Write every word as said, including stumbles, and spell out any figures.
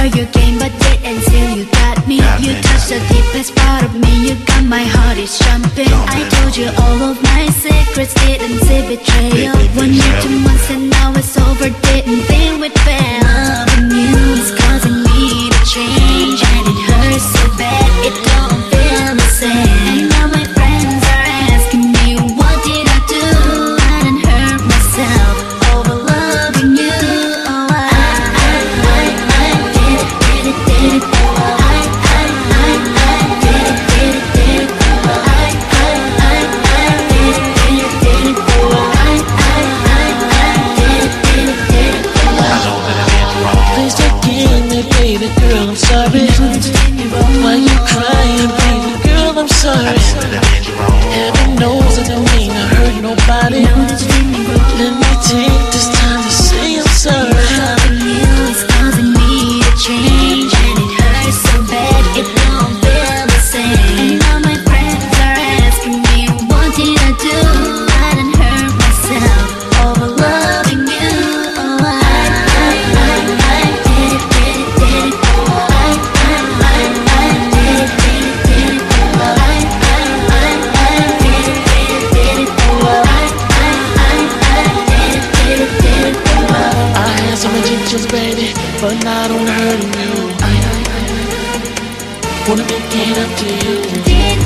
for your game, but yet and still you got me. You touched the deepest part of me, you got my heart is jumping. I told you all of my secrets, didn't see betrayal. One year, two months and now it's over, didn't think we'd fail. Loving you is causing me to change, and it hurts so bad, it don't feel the same. And now my friends are asking me, what did I do? I done hurt myself over loving you. Oh, I, I, I, I did it, did it, did it. I, I, I, I did it, did it, did it. I, I, I, I did it, did it, did it. I, I, I, I did it, did it, did it. I know that I did wrong. Please forgive me, baby girl, I'm sorry. Why you crying, baby girl, I'm sorry. Heaven knows I didn't mean to hurt nobody. Let me take this time to say I'm sorry. Loving you is causing me to change, and it hurts so bad, it don't feel the same. And now my friends are asking me, what did I do? I done hurt myself over loving you. Oh, I, I, I, I did it, did it, did it. I, I, I, I did it, did it, did it. I, I, I, I did it, did it, did it. I, I, I, I did it, did it, did it. I had some intentions, baby, but not on hurting you. I, I, I wanna make it up to you. Did